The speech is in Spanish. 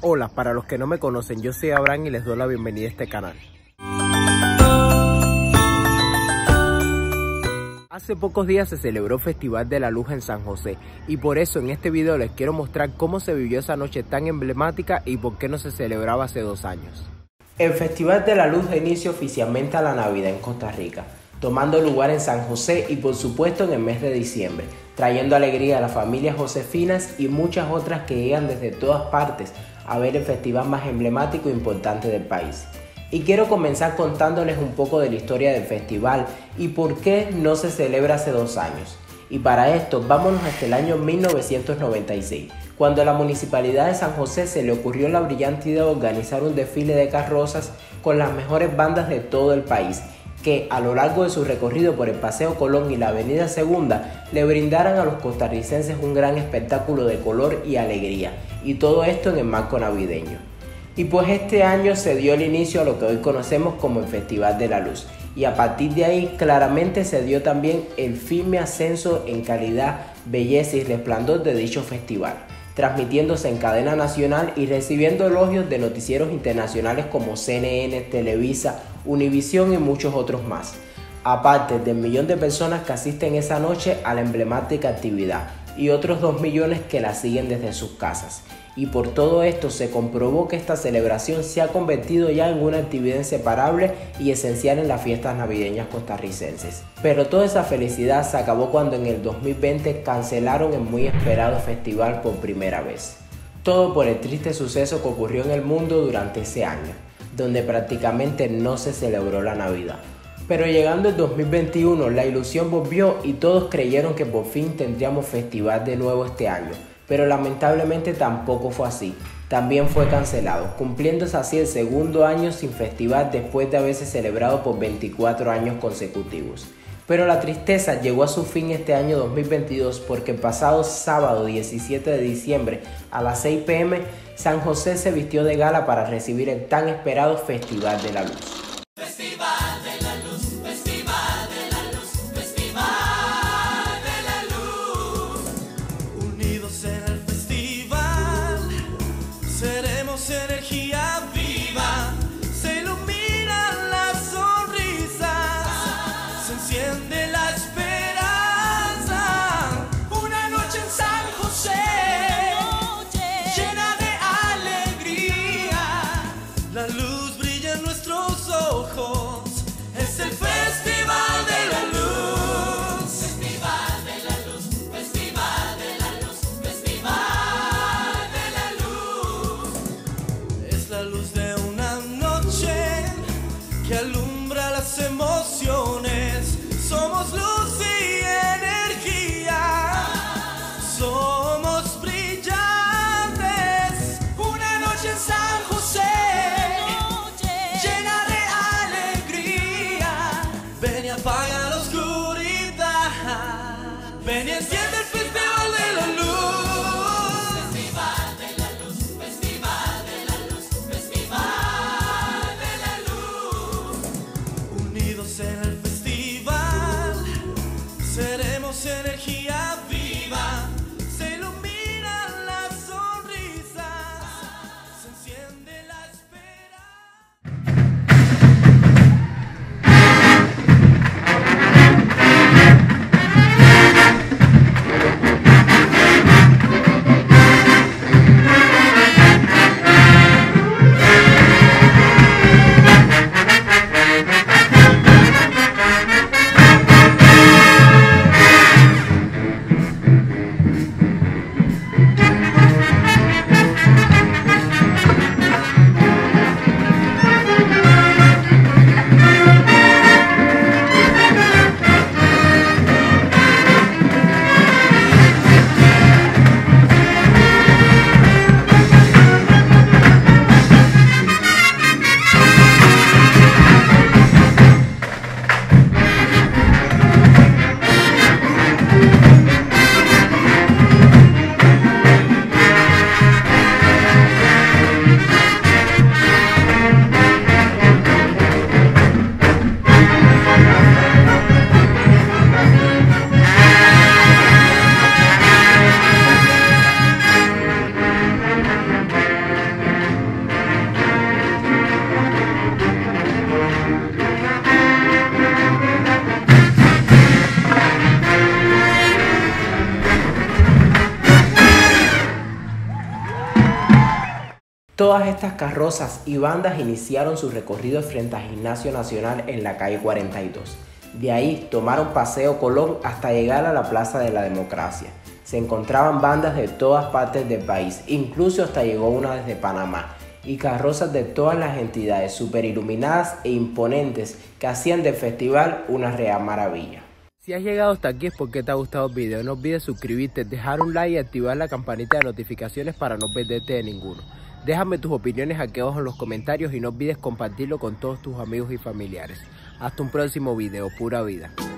Hola, para los que no me conocen, yo soy Abraham y les doy la bienvenida a este canal. Hace pocos días se celebró Festival de la Luz en San José y por eso en este video les quiero mostrar cómo se vivió esa noche tan emblemática y por qué no se celebraba hace 2 años. El Festival de la Luz da inicio oficialmente a la Navidad en Costa Rica, tomando lugar en San José y por supuesto en el mes de diciembre, trayendo alegría a las familias josefinas y muchas otras que llegan desde todas partes a ver el festival más emblemático e importante del país. Y quiero comenzar contándoles un poco de la historia del festival y por qué no se celebra hace 2 años. Y para esto vámonos hasta el año 1996, cuando a la Municipalidad de San José se le ocurrió la brillante idea de organizar un desfile de carrozas con las mejores bandas de todo el país, que a lo largo de su recorrido por el Paseo Colón y la Avenida Segunda le brindaran a los costarricenses un gran espectáculo de color y alegría, y todo esto en el marco navideño. Y pues este año se dio el inicio a lo que hoy conocemos como el Festival de la Luz, y a partir de ahí claramente se dio también el firme ascenso en calidad, belleza y resplandor de dicho festival, transmitiéndose en cadena nacional y recibiendo elogios de noticieros internacionales como CNN, Televisa, Univisión y muchos otros más, aparte del 1 millón de personas que asisten esa noche a la emblemática actividad y otros 2 millones que la siguen desde sus casas. Y por todo esto se comprobó que esta celebración se ha convertido ya en una actividad inseparable y esencial en las fiestas navideñas costarricenses. Pero toda esa felicidad se acabó cuando en el 2020 cancelaron el muy esperado festival por primera vez. Todo por el triste suceso que ocurrió en el mundo durante ese año, donde prácticamente no se celebró la Navidad. Pero llegando el 2021 la ilusión volvió y todos creyeron que por fin tendríamos festival de nuevo este año. Pero lamentablemente tampoco fue así, también fue cancelado, cumpliéndose así el 2.º año sin festival después de haberse celebrado por 24 años consecutivos. Pero la tristeza llegó a su fin este año 2022 porque el pasado sábado 17 de diciembre a las 6 p.m. San José se vistió de gala para recibir el tan esperado Festival de la Luz. Energía viva, se iluminan las sonrisas, se enciende la esperanza. Una noche en San José, llena de alegría, la luz brilla en nuestros ojos, es el Festival de la Luz. Festival de la Luz, Festival de la Luz, Festival. La luz de una noche que alumbra las emociones. Somos luz y energía, somos brillantes. Una noche en San José, llena de alegría. Ven y apaga la oscuridad, ven y enciende el Festival de la Luz. En el festival Todas estas carrozas y bandas iniciaron su recorrido frente al Gimnasio Nacional en la calle 42. De ahí tomaron Paseo Colón hasta llegar a la Plaza de la Democracia. Se encontraban bandas de todas partes del país, incluso hasta llegó una desde Panamá, y carrozas de todas las entidades super iluminadas e imponentes que hacían del festival una real maravilla. Si has llegado hasta aquí es porque te ha gustado el video. No olvides suscribirte, dejar un like y activar la campanita de notificaciones para no perderte de ninguno. Déjame tus opiniones aquí abajo en los comentarios y no olvides compartirlo con todos tus amigos y familiares. Hasta un próximo video, pura vida.